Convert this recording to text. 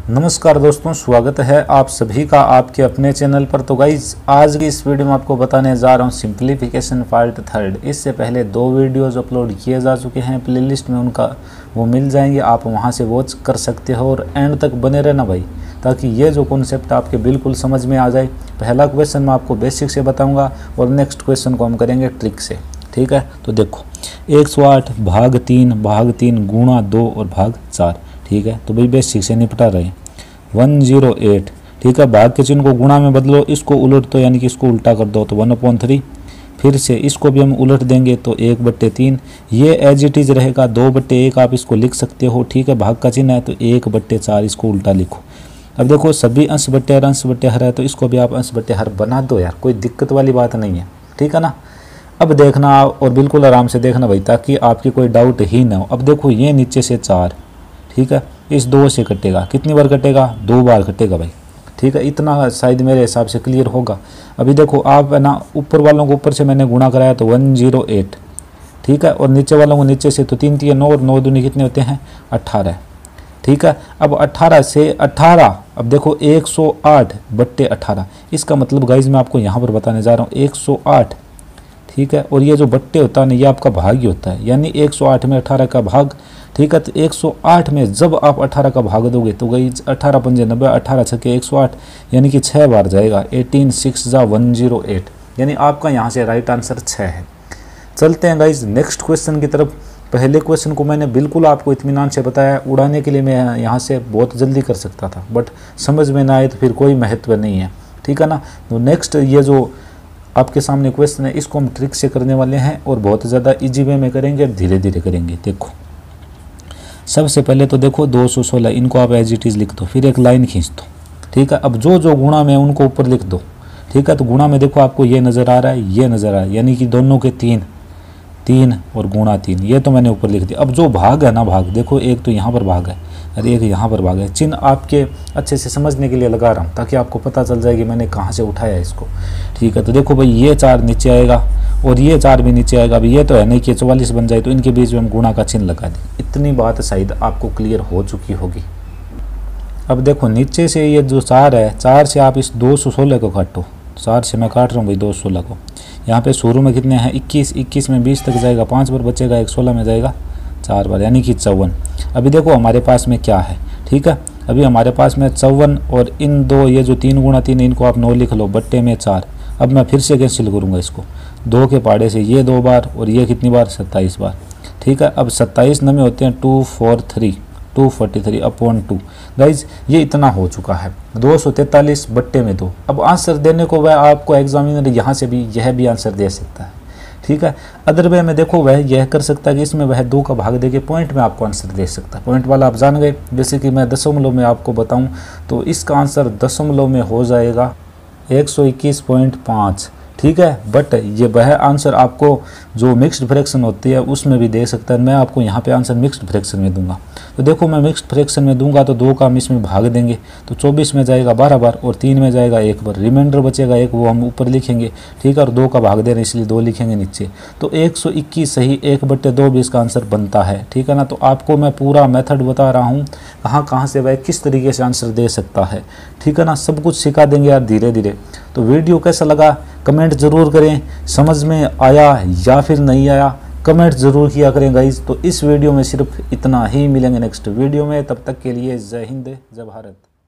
नमस्कार दोस्तों, स्वागत है आप सभी का आपके अपने चैनल पर। तो गाइज आज की इस वीडियो में आपको बताने जा रहा हूँ सिंप्लीफिकेशन पार्ट थर्ड। इससे पहले 2 वीडियोस अपलोड किए जा चुके हैं, प्लेलिस्ट में उनका वो मिल जाएंगे, आप वहां से वॉच कर सकते हो और एंड तक बने रहना भाई, ताकि ये जो कॉन्सेप्ट आपके बिल्कुल समझ में आ जाए। पहला क्वेश्चन मैं आपको बेसिक से बताऊँगा और नेक्स्ट क्वेश्चन को हम करेंगे ट्रिक से, ठीक है। तो देखो 108 भाग 3 गुणा 2 और भाग 4, ठीक है। तो भाई बेसिक से निपटा रहे हैं। 108, ठीक है। भाग के चिन्ह को गुणा में बदलो, इसको उलट दो यानी कि इसको उल्टा कर दो तो 1/3। फिर से इसको भी हम उलट देंगे तो 1/3। ये एज इट इज रहेगा, 2/1 आप इसको लिख सकते हो, ठीक है। भाग का चिन्ह है तो 1/4 इसको उल्टा लिखो। अब देखो सभी अंश बट्टे हर है तो इसको भी आप अंश बट्टे हर बना दो यार, कोई दिक्कत वाली बात नहीं है, ठीक है ना। अब देखना और बिल्कुल आराम से देखना भाई, ताकि आपकी कोई डाउट ही ना हो। अब देखो ये नीचे से 4, ठीक है, इस 2 से कटेगा, कितनी बार कटेगा? 2 बार कटेगा भाई, ठीक है। इतना शायद मेरे हिसाब से क्लियर होगा। अभी देखो आप है ना, ऊपर वालों को ऊपर से मैंने गुणा कराया तो 108, ठीक है, और नीचे वालों को नीचे से तो 3 3 9 और 9 दूनी कितने होते हैं? 18, ठीक है। अब 18 से 18, अब देखो 108/18, इसका मतलब गाइज मैं आपको यहाँ पर बताने जा रहा हूँ 108, ठीक है। और ये जो बट्टे होता है ना, ये आपका भाग ही होता है, यानी 108 में 18 का भाग, ठीक है। तो 108 में जब आप 18 का भाग दोगे तो गई 18 पंजे 90, 18 छके 108, यानी कि 6 बार जाएगा। 18 6 जा 108, यानी आपका यहाँ से राइट आंसर 6 है। चलते हैं गाइज नेक्स्ट क्वेश्चन की तरफ। पहले क्वेश्चन को मैंने बिल्कुल आपको इत्मीनान से बताया, उड़ाने के लिए मैं यहाँ से बहुत जल्दी कर सकता था, बट समझ में ना आए तो फिर कोई महत्व नहीं है, ठीक है ना। तो नेक्स्ट ये जो आपके सामने क्वेश्चन है, इसको हम ट्रिक से करने वाले हैं और बहुत ज़्यादा इजी वे में करेंगे, धीरे धीरे करेंगे। देखो सबसे पहले तो देखो 216, इनको आप एज इट इज़ लिख दो, फिर एक लाइन खींच दो, ठीक है। अब जो जो गुणा में उनको ऊपर लिख दो, ठीक है। तो गुणा में देखो आपको ये नज़र आ रहा है, ये नज़र आ रहा है, यानी कि दोनों के 3 और गुणा 3, ये तो मैंने ऊपर लिख दिया। अब जो भाग है ना, भाग देखो एक तो यहाँ पर भाग है और एक यहाँ पर भाग है। चिन्ह आपके अच्छे से समझने के लिए लगा रहा हूँ, ताकि आपको पता चल जाए कि मैंने कहाँ से उठाया इसको, ठीक है। तो देखो भाई ये 4 नीचे आएगा और ये 4 भी नीचे आएगा। अभी ये तो है नहीं कि 44 बन जाए, तो इनके बीच में हम गुणा का चिन्ह लगा दें। इतनी बात शायद आपको क्लियर हो चुकी होगी। अब देखो नीचे से ये जो 4 है, 4 से आप इस 216 को काटो, 4 से मैं काट रहा हूँ भाई 216 को। यहाँ पे शुरू में कितने हैं? 21 में 20 तक जाएगा, 5 बार बचेगा, एक 16 में जाएगा 4 बार, यानी कि 54। अभी देखो हमारे पास में क्या है, ठीक है। अभी हमारे पास में 54 और इन 2 ये जो 3 गुणा 3, इनको आप 9 लिख लो, बट्टे में 4। अब मैं फिर से कैंसिल करूँगा इसको, 2 के पहाड़े से ये 2 बार और ये कितनी बार? 27 बार, ठीक है। अब 27 नमे होते हैं 243/2। गाइज ये इतना हो चुका है, 243 बट्टे में 2। अब आंसर देने को वह आपको एग्जामिनर यहाँ से भी यह भी आंसर दे सकता है, ठीक है। अदर वे में देखो वह यह कर सकता है कि इसमें वह 2 का भाग देके पॉइंट में आपको आंसर दे सकता है। पॉइंट वाला आप जान गए, जैसे कि मैं दशमलव में आपको बताऊं तो इसका आंसर दशमलव में हो जाएगा 121.5, ठीक है। बट ये वह आंसर आपको जो मिक्स्ड फ्रैक्शन होती है उसमें भी दे सकता है। मैं आपको यहाँ पे आंसर मिक्स्ड फ्रैक्शन में दूंगा। तो देखो मैं मिक्स्ड फ्रैक्शन में दूंगा तो 2 का हम इसमें भाग देंगे तो 24 में जाएगा 12 बार और 3 में जाएगा 1 बार, रिमाइंडर बचेगा 1, वो हम ऊपर लिखेंगे, ठीक है। और 2 का भाग दे रहे हैं इसलिए 2 लिखेंगे नीचे। तो 121 सही 1/2 भी इसका आंसर बनता है, ठीक है ना। तो आपको मैं पूरा मेथड बता रहा हूँ, कहाँ से वह किस तरीके से आंसर दे सकता है, ठीक है ना। सब कुछ सिखा देंगे यार धीरे धीरे। तो वीडियो कैसा लगा कमेंट ज़रूर करें, समझ में आया या फिर नहीं आया कमेंट ज़रूर किया करें गाइज। तो इस वीडियो में सिर्फ इतना ही, मिलेंगे नेक्स्ट वीडियो में, तब तक के लिए जय हिंद जय भारत।